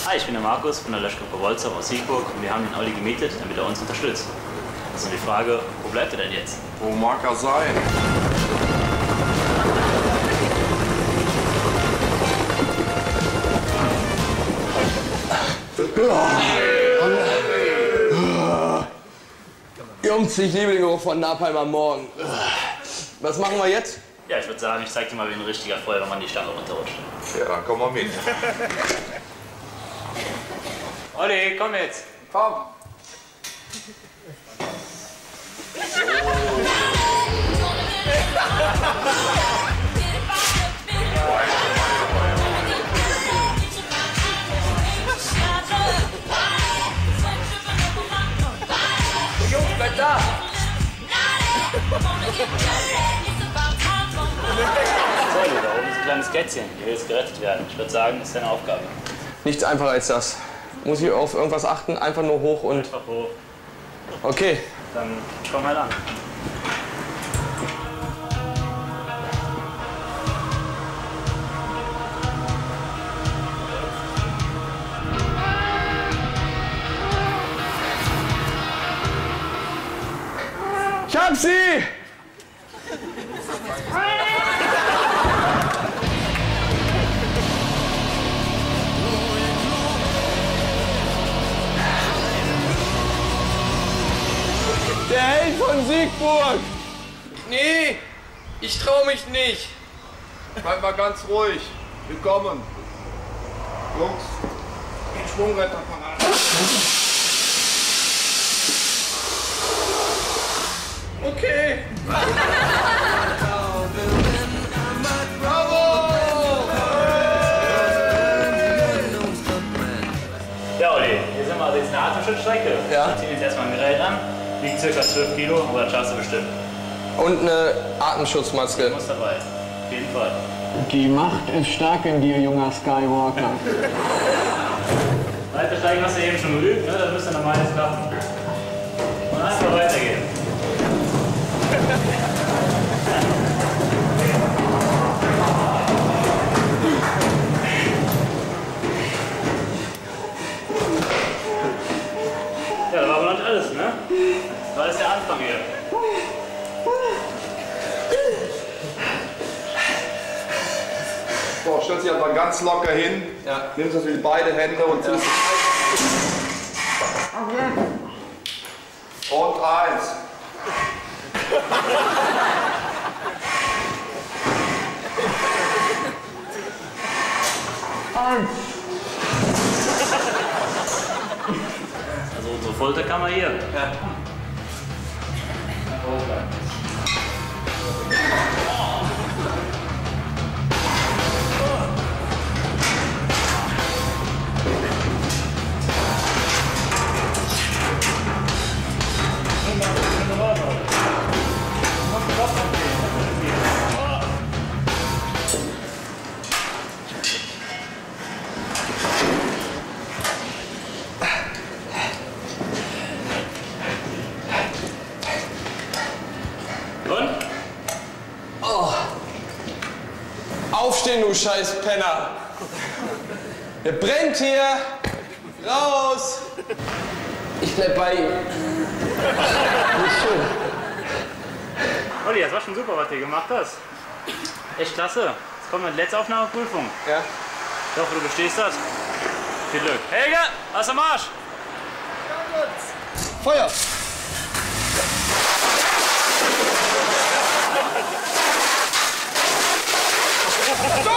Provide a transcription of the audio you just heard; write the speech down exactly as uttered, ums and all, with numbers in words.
Hi, ich bin der Markus von der Löschgruppe Wolzer aus Siegburg und wir haben den Olli gemietet, damit er uns unterstützt. Das ist die Frage, wo bleibt er denn jetzt? Wo mag er sein? Jungs, ich liebe den Geruch von Napalm am Morgen. Was machen wir jetzt? Ja, ich würde sagen, ich zeig dir mal, wie ein richtiger Feuerwehrmann die Stange runterrutscht. Ja, dann komm mal mit. Olli, komm jetzt. Komm. Jungs, bleib da! So, Olli, da oben ist ein kleines Kätzchen. Die will jetzt gerettet werden. Ich würde sagen, das ist deine Aufgabe. Nichts einfacher als das. Muss ich auf irgendwas achten? Einfach nur hoch und... Einfach hoch. Okay. Dann komm mal an. Ich hab sie! Der Held von Siegburg! Nee, ich trau mich nicht. Bleib mal ganz ruhig. Willkommen. Jungs, den Schwungretter parat. Okay. Ja, Olli, hier sind wir also jetzt eine Atemschutzstrecke. Ja. Wir ziehen jetzt erstmal ein Gerät an. Wiegt ca. zwölf Kilo, aber das schaffst du bestimmt. Und eine Atemschutzmaske. Du musst dabei. Auf jeden Fall. Die Macht ist stark in dir, junger Skywalker. Weitersteigen hast du eben schon geübt, ne? Das müsste normal jetzt klappen. Und einfach weitergehen. Ja, das war aber noch nicht alles, ne? Das war jetzt der Anfang hier. So, stell dich einfach ganz locker hin. Ja. Nimmst natürlich beide Hände und ziehst Und eins. Also unsere Folterkammer hier. Ja. Und? Oh. Aufstehen, du scheiß Penner! Der brennt hier! Raus! Ich bleib bei ihm. Nicht schön. Olli, das war schon super, was du gemacht hast. Echt klasse. Jetzt kommt meine letzte Aufnahmeprüfung. Ja? Ich hoffe, du bestehst das. Viel Glück. Helge, aus dem Marsch! Feuer! Go!